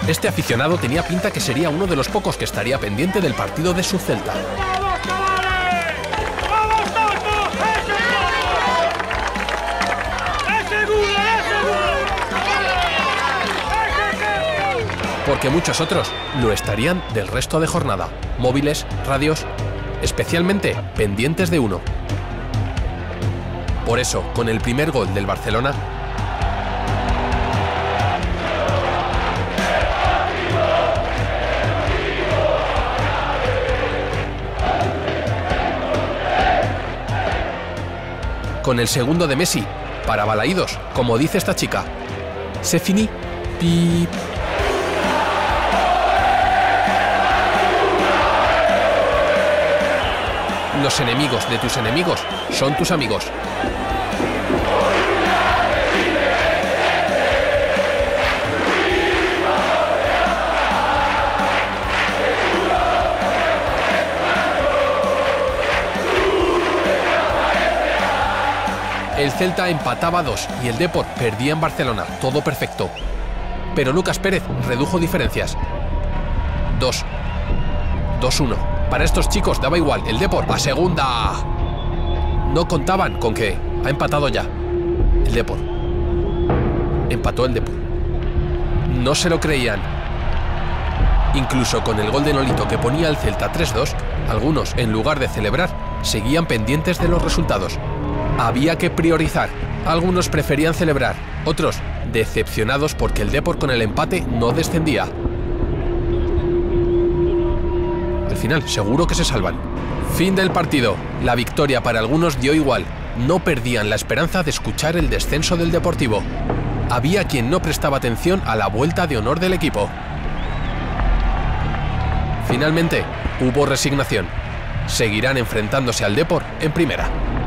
Este aficionado tenía pinta que sería uno de los pocos que estaría pendiente del partido de su Celta. Porque muchos otros lo estarían del resto de jornada, móviles, radios, especialmente pendientes de uno. Por eso, con el primer gol del Barcelona, con el segundo de Messi, para balaídos, como dice esta chica, c'est fini, pip. Los enemigos de tus enemigos son tus amigos. El Celta empataba 2 y el Depor perdía en Barcelona, todo perfecto. Pero Lucas Pérez redujo diferencias. 2-1. Para estos chicos daba igual, el Depor a segunda. No contaban con que ha empatado ya el Depor. Empató el Depor. No se lo creían. Incluso con el gol de Nolito que ponía el Celta 3-2, algunos, en lugar de celebrar, seguían pendientes de los resultados. Había que priorizar. Algunos preferían celebrar, otros decepcionados porque el Depor con el empate no descendía. Al final, seguro que se salvan. Fin del partido. La victoria para algunos dio igual. No perdían la esperanza de escuchar el descenso del Deportivo. Había quien no prestaba atención a la vuelta de honor del equipo. Finalmente, hubo resignación. Seguirán enfrentándose al Depor en primera.